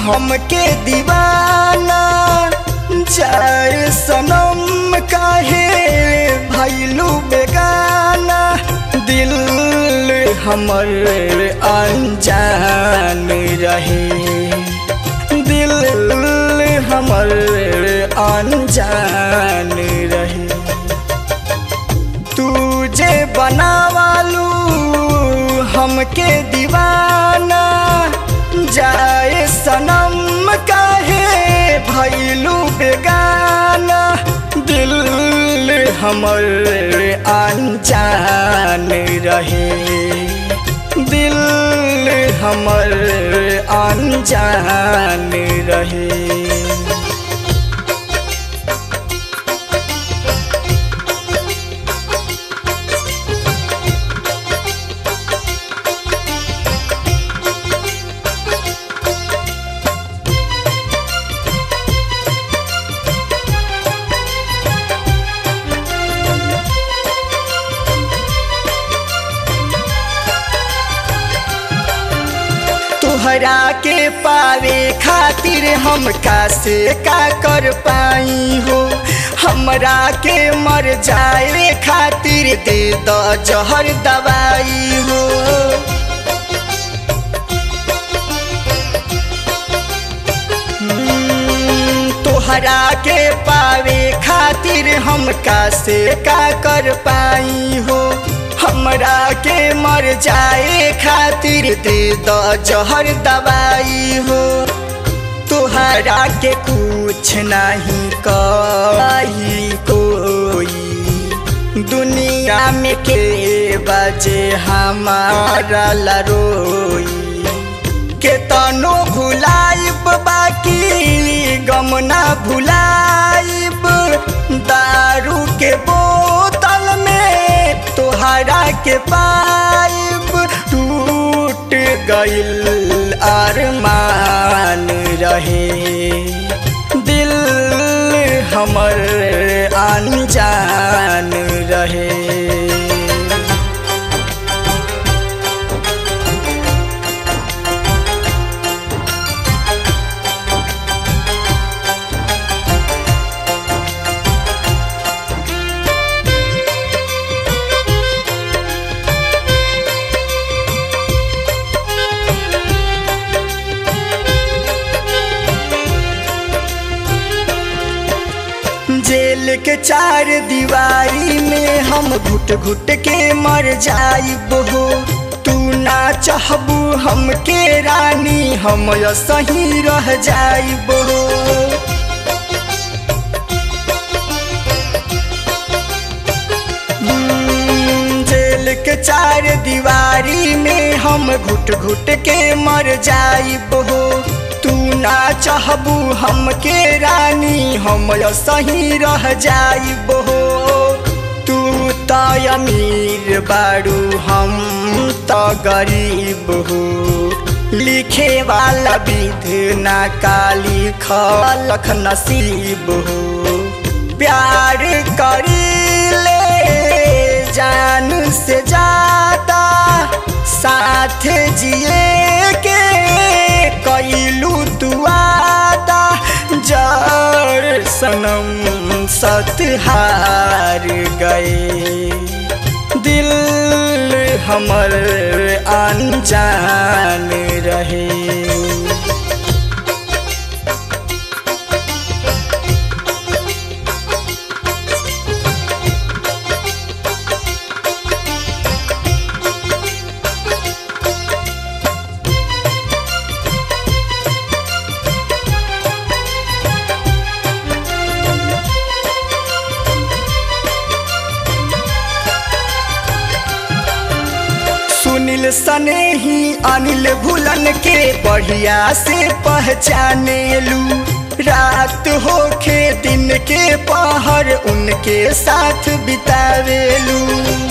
हमके दीवाना जाए सनम काहे भइलू बेगाना दिल हमर अनजान रहे दिल हमर अनजान रहे तुझे बनावालू हमके दीवाना जाए सनम काहे भइलू बेगाना दिल हमर अनजान रहे दिल हमर अनजान रहे। तोहरा के पावे खातिर हम कासे का कर पाई हो हमरा के मर जाए खातिर दे द जहर दवाई हो तोहरा के पावे खातिर हम कासे का कर पाई हो हमरा के मर जाए खातिर दे द जहर दवाई हो तोहरा के कुछ नहीं कही कोई दुनिया में के बजे हमारा लरोई के तनो भुलाइब बाकी गम ना भुलाइब दारू के बोतल में तोहरा के पाइब टूट गइल अरमान रहे दिल हमर अनजान रहे। जेल के चार दीवारी में हम घुट घुट के मर जाइब हो तू ना चाहबू हमके रानी हम सही रह जाइब हो जेल के चार दीवारी में हम घुट घुट के मर जाइब हो तू ना चाहबू हमके रानी हम सही रह जाइब हो तू त अमीर बारू हम त गरीब हो लिखे वाला विधना का लिखलक नसीब हो प्यार करीले जान से ज्यादा साथ जिए के कैलू तू वादा जड़ सनम सत हार गए दिल हमर अनजान रहे। सुनील सनेही अनिल भूलन के बढ़िया से पहचाने लू रात होखे दिन के पहर उनके साथ बितावेलू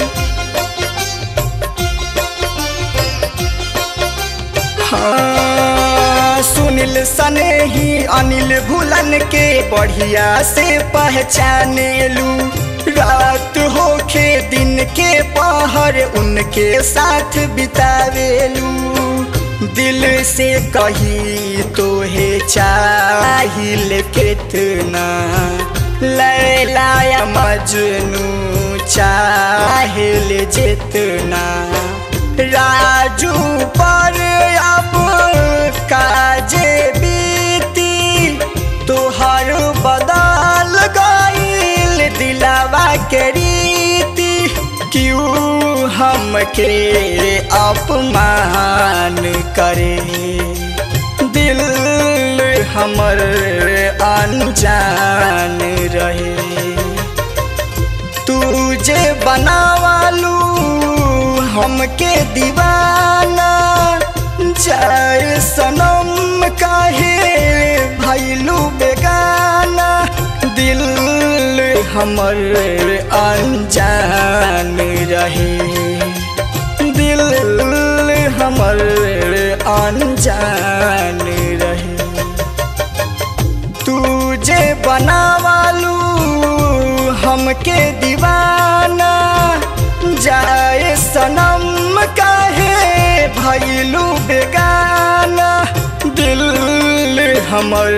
हाँ सुनील सनेही अनिल भूलन के बढ़िया से पहचाने लू रात होखे दिन के पहर उनके साथ बितावेलू दिल से कही तो है चाहिल कितना, लैला या मजनू चाहिल जितना, राजू पर अब काजे बीती तोहर बदल गईल दिलावा के रीति, क्यों हमके अपमान करे दिल हमर अनजान रहे। तुझे बनावालू हमके दीवाना, जाए सनम काहे भइलू बेगाना, दिल हमर अनजान रहे, दिल हमर अनजान रहे। तुझे बनावालू हमके दीवाना, जाए सनम काहे भइलू बेगाना, दिल हमर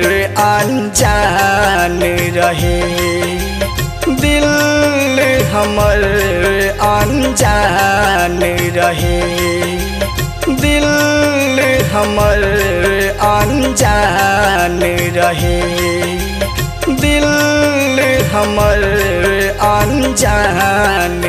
अनजान रहे, दिल हमर अनजान रहे, दिल हमर अनजान रहे, दिल हमर अनजान